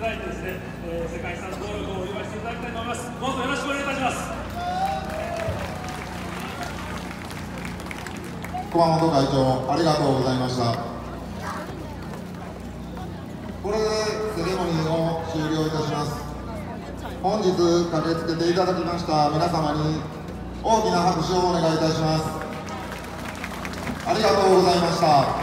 だいてですね、世界遺産登録をお祝いしていただきたいと思います。どうぞよろしくお願いいたします。 熊本会長、ありがとうございました。これでセレモニーを終了いたします。本日駆けつけていただきました皆様に大きな拍手をお願いいたします。ありがとうございました。